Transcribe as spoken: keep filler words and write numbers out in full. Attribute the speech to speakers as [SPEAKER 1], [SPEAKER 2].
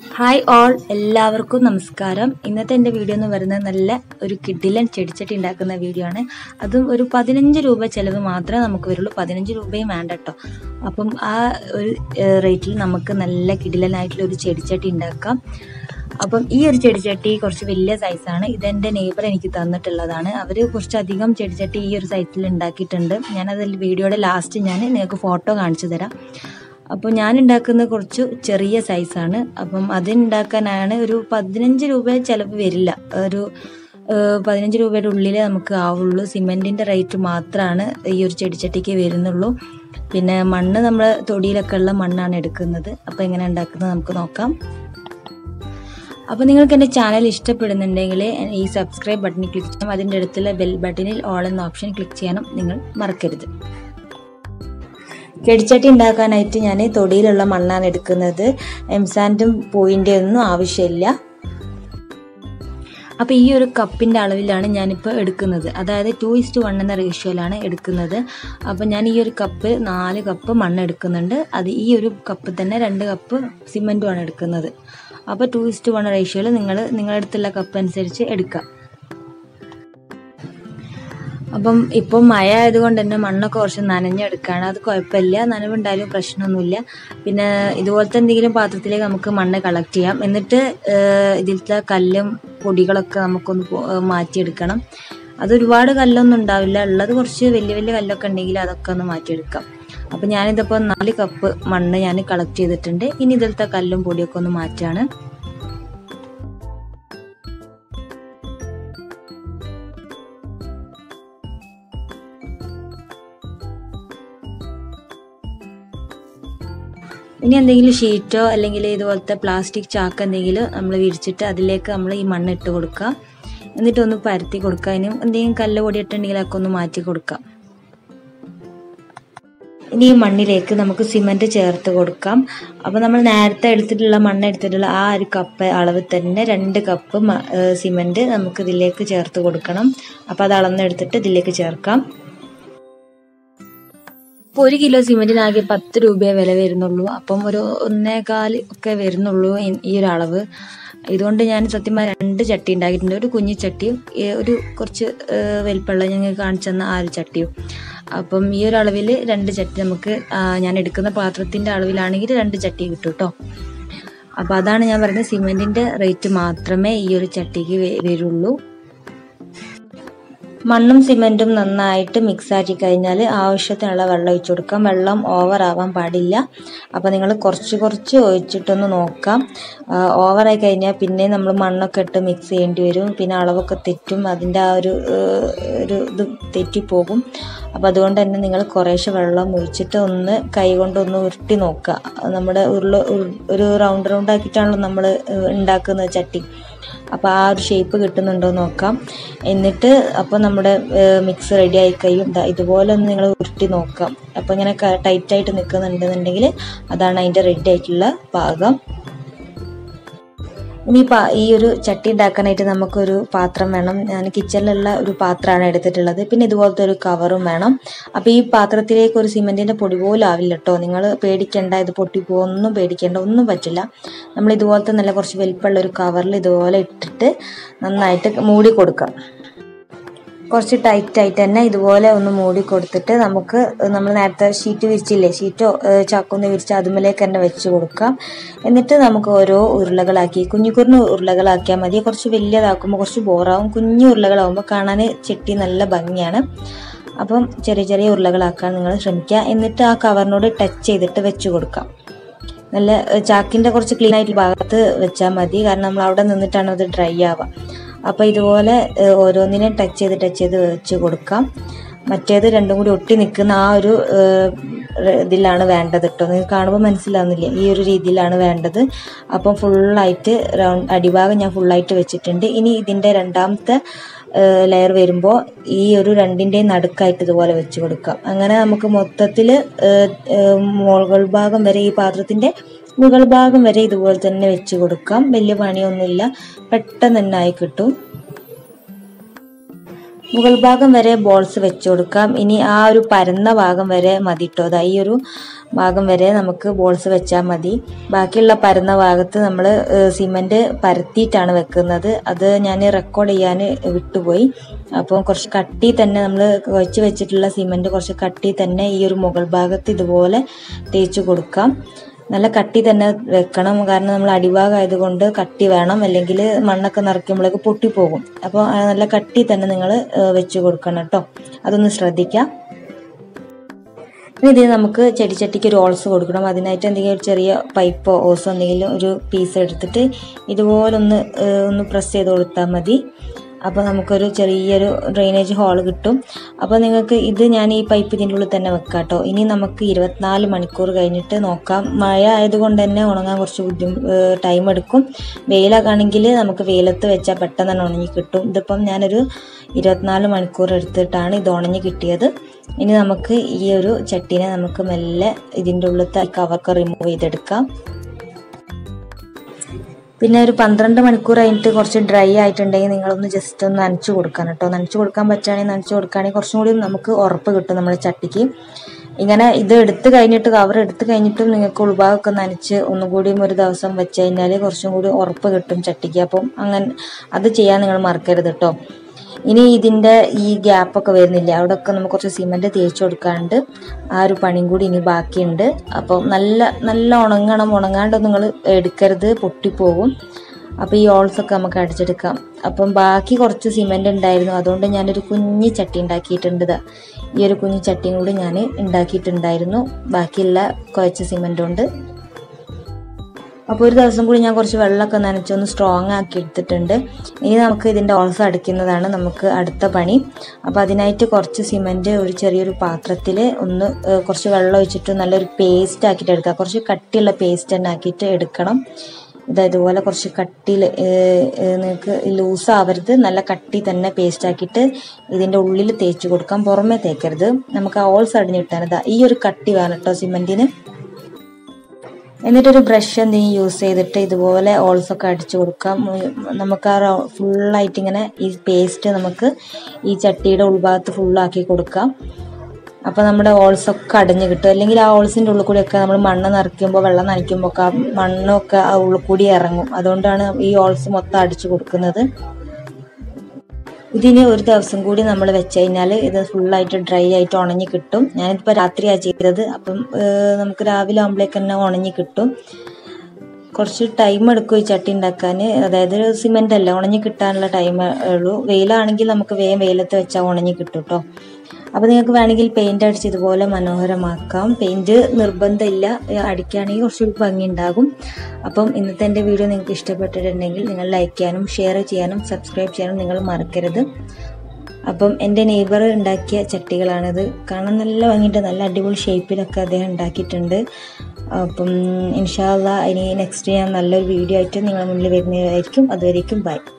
[SPEAKER 1] Hi all, എല്ലാവർക്കും നമസ്കാരം. ഇന്നത്തെ എൻ്റെ വീഡിയോ എന്ന് പറയുന്നത് നല്ല ഒരു കിഡിലൻ ചെടിച്ചട്ടി ഉണ്ടാക്കുന്ന വീഡിയോ ആണ്. അതും ഒരു പതിനഞ്ച് രൂപ ചിലവ് മാത്രമേ നമുക്ക് വരുള്ളൂ. പതിനഞ്ച് രൂപയും വേണ്ട കേട്ടോ. അപ്പം ആ ഒരു റേറ്റിൽ നമുക്ക് നല്ല കിഡിലനായിട്ടുള്ള ഒരു ചെടിച്ചട്ടി ഉണ്ടാക്കാം. അപ്പം ഈ ഒരു ചെടിച്ചട്ടി കുറച്ച് വലിയ സൈസാണ്. ഇതെൻ്റെ നെയ്ബർ എനിക്ക് തന്നിട്ടുള്ളതാണ്. അവർ കുറച്ചധികം ചെടിച്ചട്ടി ഈ ഒരു സൈസിൽ ഉണ്ടാക്കിയിട്ടുണ്ട്. ഞാനതിൽ വീഡിയോയുടെ ലാസ്റ്റ് ഞാൻ നിങ്ങൾക്ക് ഫോട്ടോ കാണിച്ചു തരാം. അപ്പോൾ ഞാൻ ഉണ്ടാക്കുന്നത് കുറച്ച് ചെറിയ സൈസാണ്. അപ്പം അതുണ്ടാക്കാനാണ് ഒരു പതിനഞ്ച് രൂപ ചിലവ് വരില്ല. ഒരു പതിനഞ്ച് രൂപയുടെ ഉള്ളിലേ നമുക്ക് ആവുള്ളൂ. സിമെൻറ്റിൻ്റെ റേറ്റ് മാത്രമാണ് ഈ ഒരു ചെടിച്ചട്ടിക്ക് വരുന്നുള്ളൂ. പിന്നെ മണ്ണ് നമ്മൾ തൊടിയിലൊക്കെ ഉള്ള മണ്ണാണ് എടുക്കുന്നത്. അപ്പോൾ എങ്ങനെ ഉണ്ടാക്കുന്നത് നമുക്ക് നോക്കാം. അപ്പോൾ നിങ്ങൾക്ക് എൻ്റെ ചാനൽ ഇഷ്ടപ്പെടുന്നുണ്ടെങ്കിൽ ഈ സബ്സ്ക്രൈബ് ബട്ടണിൽ ക്ലിക്ക് ചെയ്യാം. അതിൻ്റെ അടുത്തുള്ള ബെൽ ബട്ടണിൽ ഓൾ എന്ന ഓപ്ഷൻ ക്ലിക്ക് ചെയ്യാനും നിങ്ങൾ മറക്കരുത്. ചെടിച്ചട്ടി ഉണ്ടാക്കാനായിട്ട് ഞാൻ തൊടിയിലുള്ള മണ്ണാണ് എടുക്കുന്നത്. എംസാൻഡും പൂവിൻ്റെ ഒന്നും ആവശ്യമില്ല. അപ്പോൾ ഈ ഒരു കപ്പിൻ്റെ അളവിലാണ് ഞാനിപ്പോൾ എടുക്കുന്നത്. അതായത് ടു ഇസ്റ്റ് വൺ എന്ന റേഷ്യോയിലാണ് എടുക്കുന്നത്. അപ്പോൾ ഞാൻ ഈ ഒരു കപ്പ് നാല് കപ്പ് മണ്ണ് എടുക്കുന്നുണ്ട്. അത് ഈ ഒരു കപ്പ് തന്നെ രണ്ട് കപ്പ് സിമെൻറ്റുമാണ് എടുക്കുന്നത്. അപ്പോൾ ടു ഇസ്റ്റ് വൺ റേഷ്യോയിൽ നിങ്ങൾ നിങ്ങളുടെ അടുത്തുള്ള കപ്പ് അനുസരിച്ച് എടുക്കാം. അപ്പം ഇപ്പം മഴ ആയതുകൊണ്ട് തന്നെ മണ്ണൊക്കെ കുറച്ച് നനഞ്ഞെടുക്കുകയാണ്. അത് കുഴപ്പമില്ല, നനവുണ്ടായാലും പ്രശ്നമൊന്നുമില്ല. പിന്നെ ഇതുപോലത്തെ എന്തെങ്കിലും പാത്രത്തിലേക്ക് നമുക്ക് മണ്ണ് കളക്ട് ചെയ്യാം. എന്നിട്ട് ഇതിലത്തെ കല്ലും പൊടികളൊക്കെ നമുക്കൊന്ന് മാറ്റിയെടുക്കണം. അതൊരുപാട് കല്ലൊന്നും ഉണ്ടാവില്ല, ഉള്ളത് കുറച്ച് വലിയ വലിയ കല്ലൊക്കെ ഉണ്ടെങ്കിൽ അതൊക്കെ ഒന്ന് മാറ്റിയെടുക്കാം. അപ്പം ഞാനിതിപ്പോൾ നാല് കപ്പ് മണ്ണ് ഞാൻ കളക്ട് ചെയ്തിട്ടുണ്ട്. ഇനി ഇതിലത്തെ കല്ലും പൊടിയൊക്കെ ഒന്ന് മാറ്റാണ്. ഇനി എന്തെങ്കിലും ഷീറ്റോ അല്ലെങ്കിൽ ഇതുപോലത്തെ പ്ലാസ്റ്റിക് ചാക്ക് എന്തെങ്കിലും നമ്മൾ വിരിച്ചിട്ട് അതിലേക്ക് നമ്മൾ ഈ മണ്ണ് ഇട്ട് കൊടുക്കുക. എന്നിട്ടൊന്ന് പരത്തി കൊടുക്കുക. അതിനും എന്തെങ്കിലും കല്ല് പൊടിയിട്ടുണ്ടെങ്കിൽ അതൊക്കെ ഒന്ന് മാറ്റി കൊടുക്കാം. ഇനി ഈ മണ്ണിലേക്ക് നമുക്ക് സിമെൻറ്റ് ചേർത്ത് കൊടുക്കാം. അപ്പോൾ നമ്മൾ നേരത്തെ എടുത്തിട്ടുള്ള മണ്ണ് എടുത്തിട്ടുള്ള ആ ഒരു കപ്പ് അളവ് തന്നെ രണ്ട് കപ്പ് സിമെൻറ്റ് നമുക്ക് ഇതിലേക്ക് ചേർത്ത് കൊടുക്കണം. അപ്പോൾ അത് അളന്നെടുത്തിട്ട് ഇതിലേക്ക് ചേർക്കാം. ഇപ്പോൾ ഒരു കിലോ സിമെൻറ്റിനാകെ പത്ത് രൂപയെ വില വരുന്നുള്ളൂ. അപ്പം ഒരു ഒന്നേകാല് ഒക്കെ വരുന്നുള്ളൂ ഈ ഒരു അളവ്. ഇതുകൊണ്ട് ഞാൻ സത്യം രണ്ട് ചട്ടി ഉണ്ടാക്കിയിട്ടുണ്ട്. ഒരു കുഞ്ഞി ചട്ടിയും ഒരു കുറച്ച് വലിപ്പമുള്ള ഞങ്ങൾക്ക് കാണിച്ചു തന്ന ആ ഒരു ചട്ടിയും. അപ്പം ഈ ഒരു അളവിൽ രണ്ട് ചട്ടി നമുക്ക് ഞാൻ എടുക്കുന്ന പാത്രത്തിൻ്റെ അളവിലാണെങ്കിൽ രണ്ട് ചട്ടി കിട്ടും കേട്ടോ. അപ്പോൾ അതാണ് ഞാൻ പറയുന്നത്, സിമെൻറ്റിൻ്റെ റേറ്റ് മാത്രമേ ഈ ഒരു ചട്ടിക്ക് വരുള്ളൂ. മണ്ണും സിമെൻറ്റും നന്നായിട്ട് മിക്സ് ആക്കി കഴിഞ്ഞാൽ ആവശ്യത്തിനുള്ള വെള്ളം ഒഴിച്ചു കൊടുക്കാം. വെള്ളം ഓവർ ആവാൻ പാടില്ല. അപ്പോൾ നിങ്ങൾ കുറച്ച് കുറച്ച് ഒഴിച്ചിട്ടൊന്ന് നോക്കാം. ഓവറായി കഴിഞ്ഞാൽ പിന്നെ നമ്മൾ മണ്ണൊക്കെ ഇട്ട് മിക്സ് ചെയ്യേണ്ടി വരും. പിന്നെ അളവൊക്കെ തെറ്റും, അതിൻ്റെ ആ ഒരു ഒരു ഇത് തെറ്റിപ്പോകും. അപ്പോൾ അതുകൊണ്ട് തന്നെ നിങ്ങൾ കുറേശ്ശെ വെള്ളം ഒഴിച്ചിട്ട് ഒന്ന് കൈ കൊണ്ടൊന്ന് ഉരുട്ടി നോക്കുക. നമ്മുടെ ഉരുള ഒരു റൗണ്ട് റൗണ്ട് ആക്കിയിട്ടാണല്ലോ നമ്മൾ ഉണ്ടാക്കുന്നത് ചട്ടി. അപ്പോൾ ആ ഒരു ഷേപ്പ് കിട്ടുന്നുണ്ടോ നോക്കാം. എന്നിട്ട് അപ്പോൾ നമ്മുടെ മിക്സ് റെഡി ആയി കഴിയും. ഇതുപോലെ ഒന്ന് നിങ്ങൾ ഉരുട്ടി നോക്കാം. അപ്പോൾ ഇങ്ങനെ ടൈറ്റായിട്ട് നിൽക്കുന്നുണ്ടെന്നുണ്ടെങ്കിൽ അതാണ് അതിൻ്റെ റെഡി ആയിട്ടുള്ള പാകം. ഇനി ഈ ഒരു ചട്ടി ഉണ്ടാക്കാനായിട്ട് നമുക്കൊരു പാത്രം വേണം. ഞാൻ കിച്ചണിലുള്ള ഒരു പാത്രമാണ് എടുത്തിട്ടുള്ളത്. പിന്നെ ഇതുപോലത്തെ ഒരു കവറും വേണം. അപ്പോൾ ഈ പാത്രത്തിലേക്ക് ഒരു സിമെൻറ്റിൻ്റെ പൊടി പോലും ആവില്ല കേട്ടോ. നിങ്ങൾ പേടിക്കേണ്ട, ഇത് പൊട്ടിപ്പോ ഒന്നും പേടിക്കേണ്ട, ഒന്നും പറ്റില്ല. നമ്മൾ ഇതുപോലത്തെ നല്ല കുറച്ച് വലിപ്പമുള്ള ഒരു കവറിൽ ഇതുപോലെ ഇട്ടിട്ട് നന്നായിട്ട് മൂടി കൊടുക്കാം. കുറച്ച് ടൈറ്റായിട്ട് തന്നെ ഇതുപോലെ ഒന്ന് മൂടി കൊടുത്തിട്ട് നമുക്ക് നമ്മൾ നേരത്തെ ഷീറ്റ് വിരിച്ചില്ലേ, ഷീറ്റോ ചാക്കൊന്ന് വിരിച്ച് അതുമേലേക്ക് തന്നെ വെച്ച് കൊടുക്കാം. എന്നിട്ട് നമുക്ക് ഓരോ ഉരുളകളാക്കി കുഞ്ഞു കുഞ്ഞു ഉരുളകളാക്കിയാൽ മതി. കുറച്ച് വലിയതാക്കുമ്പോൾ കുറച്ച് ബോറാവും. കുഞ്ഞു ഉരുളകളാകുമ്പോൾ കാണാൻ ചെട്ടി നല്ല ഭംഗിയാണ്. അപ്പം ചെറിയ ചെറിയ ഉരുളകളാക്കാൻ നിങ്ങൾ ശ്രമിക്കുക. എന്നിട്ട് ആ കവറിനോട് ടച്ച് ചെയ്തിട്ട് വെച്ച് കൊടുക്കാം. നല്ല ചാക്കിൻ്റെ കുറച്ച് ക്ലീൻ ആയിട്ടുള്ള ഭാഗത്ത് വെച്ചാൽ മതി, കാരണം നമ്മൾ അവിടെ നിന്നിട്ടാണ് അത് ഡ്രൈ ആവുക. അപ്പോൾ ഇതുപോലെ ഓരോന്നിനെ ടച്ച് ചെയ്ത് ടച്ച് ചെയ്ത് വെച്ച് കൊടുക്കാം. മറ്റേത് രണ്ടും കൂടി ഒട്ടി നിൽക്കുന്ന ആ ഒരു ഇതിലാണ് വേണ്ടത് കേട്ടോ. നിങ്ങൾക്ക് കാണുമ്പോൾ മനസ്സിലാവുന്നില്ല, ഈ ഒരു രീതിയിലാണ് വേണ്ടത്. അപ്പം ഫുള്ളായിട്ട് റൗണ്ട് അടിഭാഗം ഞാൻ ഫുള്ളായിട്ട് വെച്ചിട്ടുണ്ട്. ഇനി ഇതിൻ്റെ രണ്ടാമത്തെ ലെയർ വരുമ്പോൾ ഈ ഒരു രണ്ടിൻ്റെയും നടുക്കായിട്ട് ഇതുപോലെ വെച്ച് കൊടുക്കാം. അങ്ങനെ നമുക്ക് മൊത്തത്തിൽ മുകൾ ഭാഗം വരെ, ഈ പാത്രത്തിൻ്റെ മുകൾ ഭാഗം വരെ ഇതുപോലെ തന്നെ വെച്ച് കൊടുക്കാം. വലിയ പണിയൊന്നുമില്ല, പെട്ടെന്ന് തന്നെ ആയി കിട്ടും. മുകൾ ഭാഗം വരെ ബോൾസ് വെച്ച് കൊടുക്കാം. ഇനി ആ ഒരു പരന്ന ഭാഗം വരെ മതി കേട്ടോ. അതാ ഈ ഒരു ഭാഗം വരെ നമുക്ക് ബോൾസ് വെച്ചാൽ മതി. ബാക്കിയുള്ള പരന്ന ഭാഗത്ത് നമ്മൾ സിമെന്റ് പരത്തിയിട്ടാണ് വെക്കുന്നത്. അത് ഞാൻ റെക്കോർഡ് ചെയ്യാൻ വിട്ടുപോയി. അപ്പോൾ കുറച്ച് കട്ടി തന്നെ നമ്മൾ കുഴച്ച് വെച്ചിട്ടുള്ള സിമെന്റ് കുറച്ച് കട്ടി തന്നെ ഈ ഒരു മുകൾ ഭാഗത്ത് ഇതുപോലെ തേച്ച് കൊടുക്കാം. നല്ല കട്ടി തന്നെ വെക്കണം, കാരണം നമ്മൾ അടിഭാഗം ആയതുകൊണ്ട് കട്ടി വേണം, അല്ലെങ്കിൽ മണ്ണൊക്കെ നിറയ്ക്കുമ്പോഴേക്ക് പൊട്ടിപ്പോകും. അപ്പോൾ നല്ല കട്ടി തന്നെ നിങ്ങൾ വെച്ച് കൊടുക്കണം കേട്ടോ. അതൊന്ന് ശ്രദ്ധിക്കാം. ഇനി ഇതിന് നമുക്ക് ചെടിച്ചട്ടിക്ക് ഒരു ഓൾസ് കൊടുക്കണം. അതിനായിട്ട് എന്തെങ്കിലും ഒരു ചെറിയ പൈപ്പോ ഓസോ എന്തെങ്കിലും ഒരു പീസ് എടുത്തിട്ട് ഇതുപോലെ ഒന്ന് ഒന്ന് പ്രസ് ചെയ്ത് കൊടുത്താൽ മതി. അപ്പോൾ നമുക്കൊരു ചെറിയൊരു ഡ്രെയിനേജ് ഹോൾ കിട്ടും. അപ്പോൾ നിങ്ങൾക്ക് ഇത് ഞാൻ ഈ പൈപ്പ് ഇതിൻ്റെ ഉള്ളിൽ തന്നെ വെക്കാം കേട്ടോ. ഇനി നമുക്ക് ഇരുപത്തിനാല് മണിക്കൂർ കഴിഞ്ഞിട്ട് നോക്കാം. മഴ ആയതുകൊണ്ട് തന്നെ ഉണങ്ങാൻ കുറച്ച് ബുദ്ധിമുട്ട് ടൈം എടുക്കും. വെയിലൊക്കെ ആണെങ്കിൽ നമുക്ക് വെയിലത്ത് വെച്ചാൽ പെട്ടെന്ന് തന്നെ ഉണങ്ങി കിട്ടും. ഇതിപ്പം ഞാനൊരു ഇരുപത്തിനാല് മണിക്കൂർ എടുത്തിട്ടാണ് ഇത് ഉണങ്ങി കിട്ടിയത്. ഇനി നമുക്ക് ഈ ഒരു ചട്ടീനെ നമുക്ക് മെല്ലെ ഇതിൻ്റെ ഉള്ളിലത്തെ കവർക്ക് റിമൂവ് ചെയ്തെടുക്കാം. പിന്നെ ഒരു പന്ത്രണ്ട് മണിക്കൂർ കഴിഞ്ഞിട്ട് കുറച്ച് ഡ്രൈ ആയിട്ടുണ്ടെങ്കിൽ നിങ്ങളൊന്ന് ജസ്റ്റ് ഒന്ന് നനച്ചു കൊടുക്കാൻ കേട്ടോ. നനച്ചു കൊടുക്കാൻ പറ്റുകയാണെങ്കിൽ നനച്ചു കൊടുക്കുകയാണെങ്കിൽ കുറച്ചും കൂടി നമുക്ക് ഉറപ്പ് കിട്ടും നമ്മുടെ ചട്ടിക്ക്. ഇങ്ങനെ ഇത് എടുത്ത് കഴിഞ്ഞിട്ട് കവർ എടുത്ത് കഴിഞ്ഞിട്ടും നിങ്ങൾക്ക് ഉൾഭാഗമൊക്കെ നനച്ച് ഒന്നുകൂടിയും ഒരു ദിവസം വെച്ച് കഴിഞ്ഞാൽ കുറച്ചും കൂടി ഉറപ്പ് കിട്ടും ചട്ടിക്ക്. അപ്പം അങ്ങനെ അത് ചെയ്യാൻ നിങ്ങൾ മറക്കരുത് കേട്ടോ. ഇനി ഇതിൻ്റെ ഈ ഗ്യാപ്പൊക്കെ വരുന്നില്ല, അവിടെയൊക്കെ നമുക്ക് കുറച്ച് സിമെൻറ്റ് തേച്ച് കൊടുക്കാണ്ട് ആ ഒരു പണിയും കൂടി ഇനി ബാക്കിയുണ്ട്. അപ്പം നല്ല നല്ല ഉണങ്ങണം, ഉണങ്ങാണ്ടൊന്നും നിങ്ങൾ എടുക്കരുത്, പൊട്ടിപ്പോകും. അപ്പോൾ ഈ ഓൾസൊക്കെ നമുക്ക് അടിച്ചെടുക്കാം. അപ്പം ബാക്കി കുറച്ച് സിമെൻറ്റ് ഉണ്ടായിരുന്നു, അതുകൊണ്ട് ഞാനൊരു കുഞ്ഞി ചട്ടി ഉണ്ടാക്കിയിട്ടുണ്ട്. ഈ ഒരു കുഞ്ഞി ചട്ടിയും കൂടി ഞാൻ ഉണ്ടാക്കിയിട്ടുണ്ടായിരുന്നു ബാക്കിയുള്ള കുഴച്ച സിമെൻറ്റ് കൊണ്ട്. അപ്പോൾ ഒരു ദിവസം കൂടി ഞാൻ കുറച്ച് വെള്ളമൊക്കെ നനച്ചൊന്ന് സ്ട്രോങ് ആക്കി എടുത്തിട്ടുണ്ട്. ഇനി നമുക്ക് ഇതിൻ്റെ ഓൾസ് അടിക്കുന്നതാണ് നമുക്ക് അടുത്ത പണി. അപ്പോൾ അതിനായിട്ട് കുറച്ച് സിമെൻറ്റ് ഒരു ചെറിയൊരു പാത്രത്തിൽ ഒന്ന് കുറച്ച് വെള്ളം ഒഴിച്ചിട്ട് നല്ലൊരു പേസ്റ്റ് ആക്കിയിട്ട് എടുക്കുക. കുറച്ച് കട്ടിയുള്ള പേസ്റ്റ് തന്നെ ആക്കിയിട്ട് എടുക്കണം. ഇത് ഇതുപോലെ കുറച്ച് കട്ടിയിൽ നിങ്ങൾക്ക് ലൂസ് ആവരുത്, നല്ല കട്ടി തന്നെ പേസ്റ്റ് ആക്കിയിട്ട് ഇതിൻ്റെ ഉള്ളിൽ തേച്ച് കൊടുക്കാം, പുറമേ തേക്കരുത്. നമുക്ക് ആ ഓൾസ് അടിഞ്ഞ് കിട്ടാൻ ഇതാ ഈ ഒരു കട്ടി വേണം കേട്ടോ സിമെൻറ്റിന്. എന്നിട്ടൊരു ബ്രഷ് എന്തെങ്കിലും യൂസ് ചെയ്തിട്ട് ഇതുപോലെ ഓൾസൊക്കെ അടിച്ചു കൊടുക്കാം. നമുക്ക് ആ ഫുള്ളായിട്ട് ഇങ്ങനെ ഈ പേസ്റ്റ് നമുക്ക് ഈ ചട്ടിയുടെ ഉൾഭാഗത്ത് ഫുള്ളാക്കി കൊടുക്കാം. അപ്പോൾ നമ്മുടെ ഓൾസൊക്കെ അടഞ്ഞ് കിട്ടും. അല്ലെങ്കിൽ ആ ഓൾസിൻ്റെ ഉള്ളിൽ കൂടിയൊക്കെ നമ്മൾ മണ്ണ് നിറയ്ക്കുമ്പോൾ വെള്ളം നനയ്ക്കുമ്പോൾ ഒക്കെ ആ മണ്ണൊക്കെ ആ ഉള്ളിൽ കൂടി ഇറങ്ങും. അതുകൊണ്ടാണ് ഈ ഓൾസ് മൊത്തം അടിച്ചു കൊടുക്കുന്നത്. ഇതിന് ഒരു ദിവസം കൂടി നമ്മൾ വെച്ച് കഴിഞ്ഞാൽ ഇത് ഫുള്ളായിട്ട് ഡ്രൈ ആയിട്ട് ഉണങ്ങി കിട്ടും. ഞാനിപ്പോൾ രാത്രിയാണ് ചെയ്തത്. അപ്പം നമുക്ക് രാവിലെ ആകുമ്പോഴേക്ക് തന്നെ ഉണങ്ങി കിട്ടും. കുറച്ച് ടൈം എടുക്കും ഈ ചട്ടി ഉണ്ടാക്കാൻ. അതായത് സിമെൻ്റ് അല്ല, ഉണങ്ങി കിട്ടാനുള്ള ടൈം ഉള്ളൂ. വെയിലാണെങ്കിൽ നമുക്ക് വേഗം വെയിലത്ത് വെച്ചാൽ ഉണങ്ങി കിട്ടും കേട്ടോ. അപ്പോൾ നിങ്ങൾക്ക് വേണമെങ്കിൽ പെയിൻ്റ് അടിച്ച് ഇതുപോലെ മനോഹരമാക്കാം. പെയിൻറ്റ് നിർബന്ധമില്ല, അടിക്കുകയാണെങ്കിൽ കുറച്ചുകൂടി ഭംഗി ഉണ്ടാകും. അപ്പം ഇന്നത്തെ എൻ്റെ വീഡിയോ നിങ്ങൾക്ക് ഇഷ്ടപ്പെട്ടിട്ടുണ്ടെങ്കിൽ നിങ്ങൾ ലൈക്ക് ചെയ്യാനും ഷെയർ ചെയ്യാനും സബ്സ്ക്രൈബ് ചെയ്യാനും നിങ്ങൾ മറക്കരുത്. അപ്പം എൻ്റെ നെയ്ബർ ഉണ്ടാക്കിയ ചട്ടികളാണിത്. കാണാൻ നല്ല ഭംഗിയിട്ട് നല്ല അടിപൊളി ഷേപ്പിലൊക്കെ അദ്ദേഹം ഉണ്ടാക്കിയിട്ടുണ്ട്. അപ്പം ഇൻഷാ അല്ലാഹ് ഇനി നെക്സ്റ്റ് ഞാൻ നല്ലൊരു വീഡിയോ ആയിട്ട് നിങ്ങളുടെ മുന്നിൽ വരുന്നതായിരിക്കും. അതുവരേക്കും ബൈ.